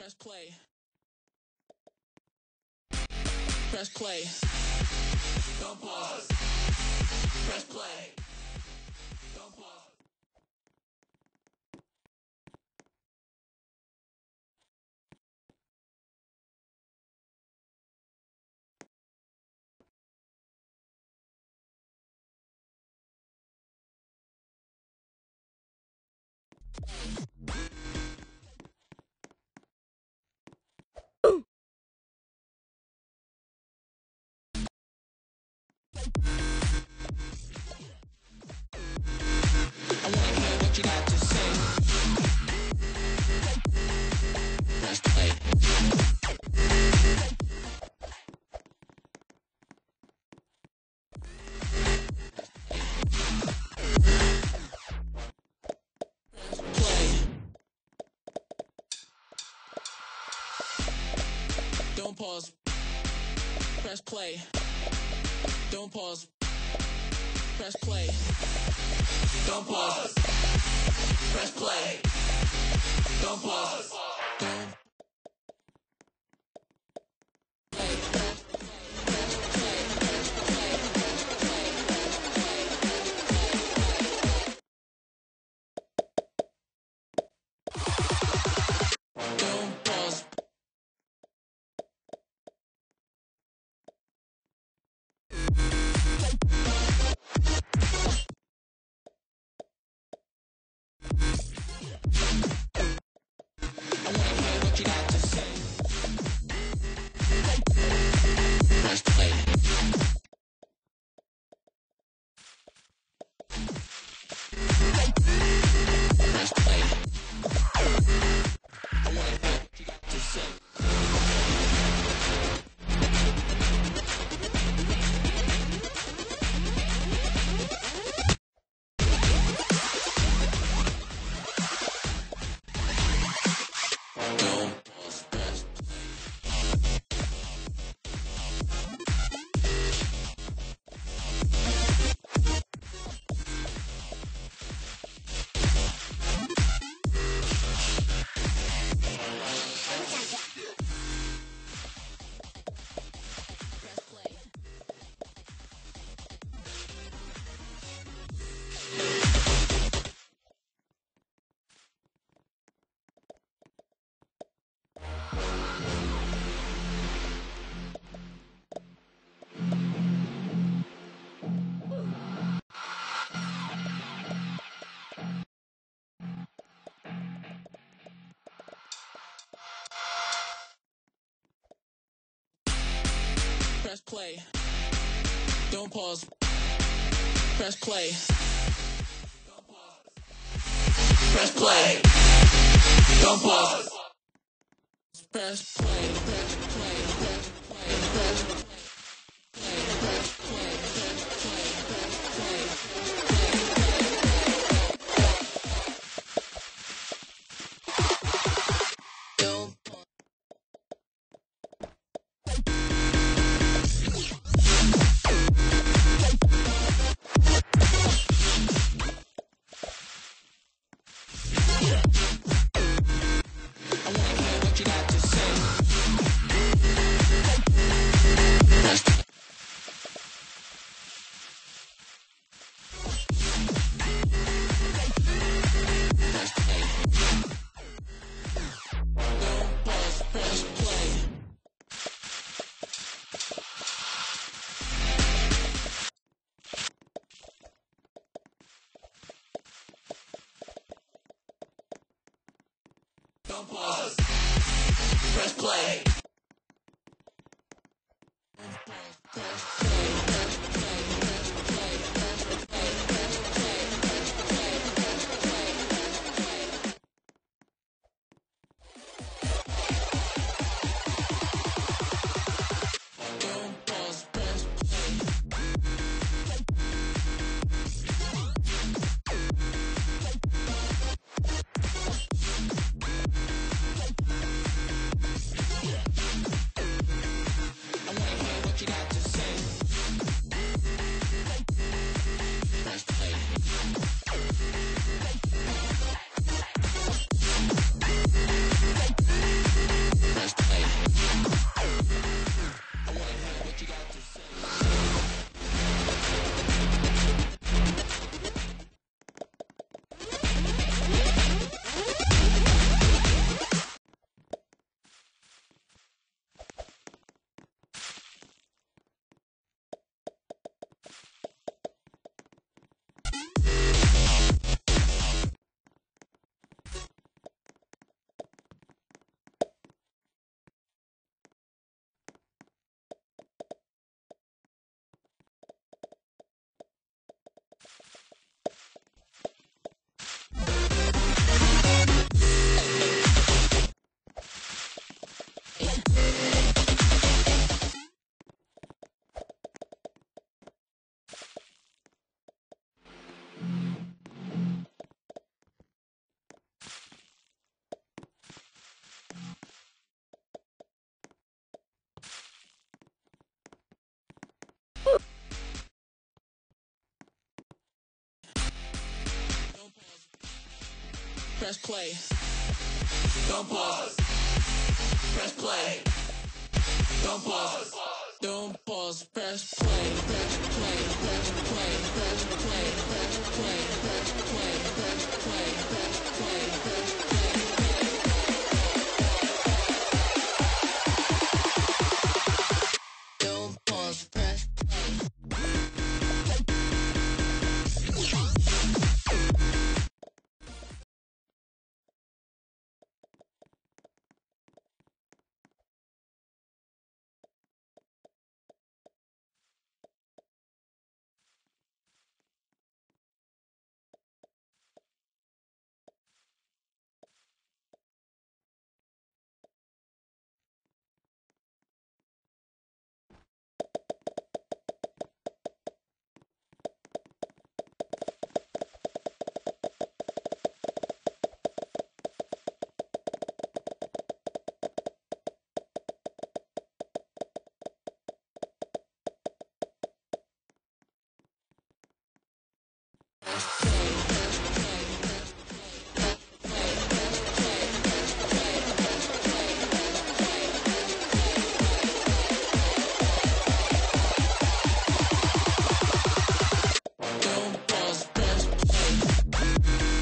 Press play. Press play. Don't pause. Press play. Don't pause. I wanna hear what you got to say. Press play. Play. Don't pause. Press play. Don't pause. Press play. Don't pause. Press play. Don't pause. Don't. Don't pause. I wanna hear what you got to say. Press play. Press play. I wanna hear what you got to say. Don't pause. Press play. Press play. Press play. Don't pause. Press play. Don't pause. Press play. Don't pause. Press play. Press play. Press play. Press play. Press play. Press play. Don't pause. I wanna hear what you got to say. Press Press play. Don't pause. Press play. Don't pause. Press play. Press play. Press play. Press play. Press play. Press play. Press play. Press play. Press play. Don't pause. Press play. press play. Don't pause. Press play. Don't pause. Don't pause. Press play. Press play. Press play. Press play. Press play. Press play. Press play. Press play. Press play. Don't pause. Press play. Don't pause. Press play.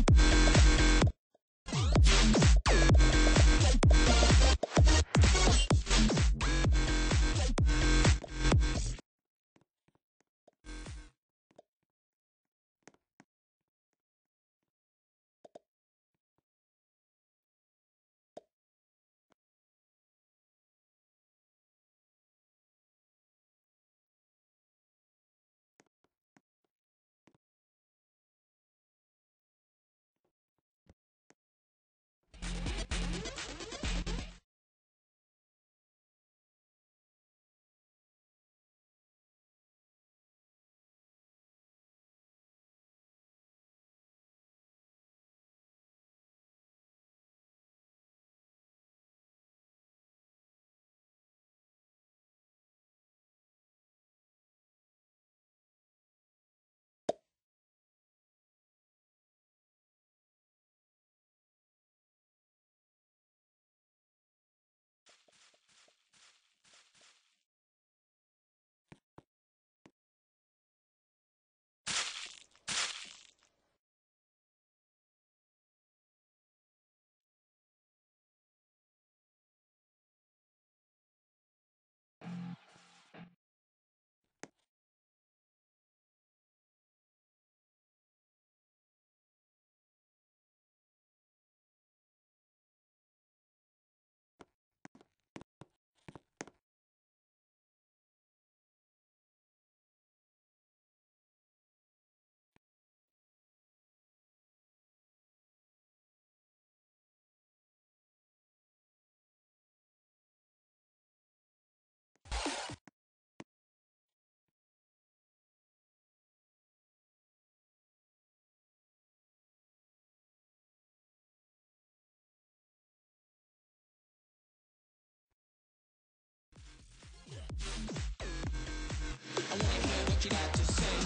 I wanna hear what you got to say.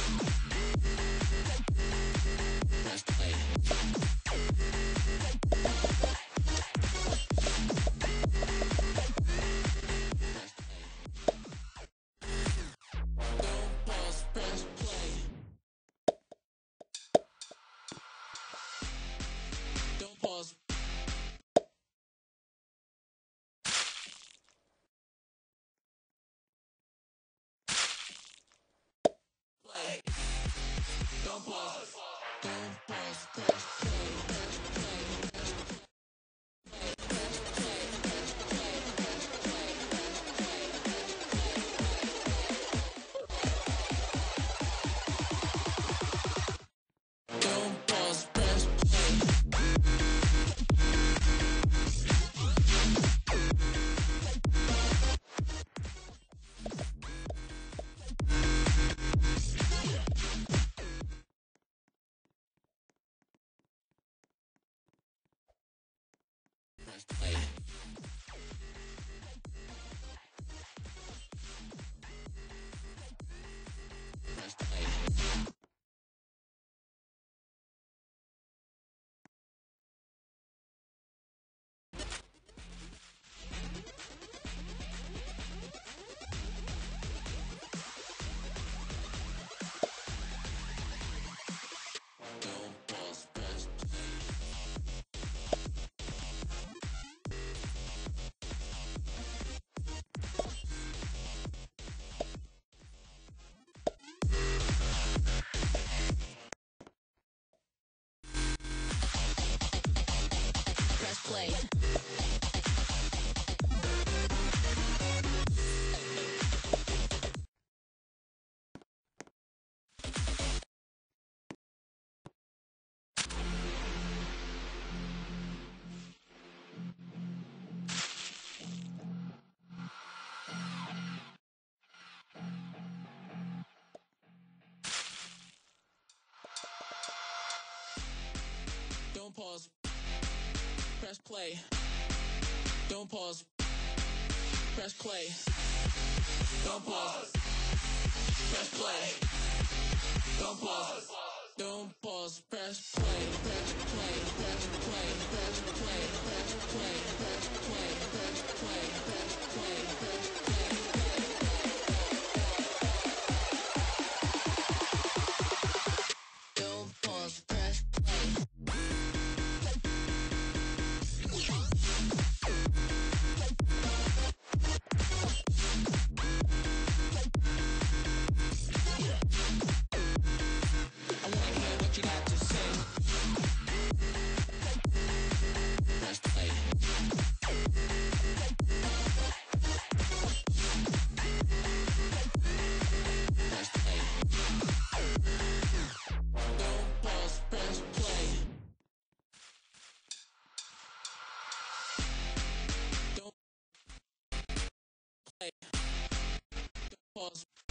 Press play. Press play. Don't pause. Press play. Don't pause. Play. Don't pause. Don't pause. Press play. Press play. Press play. Press play. Press play. Press play. Press play. Don't pause. Press play. press play. Don't pause. Press play. Don't pause. Press play. Don't pause. Don't pause. Press play. Press play. Press play. Press play. Press play. Press play. Press play. Press play. Press play. Don't pause. Press play. Pause.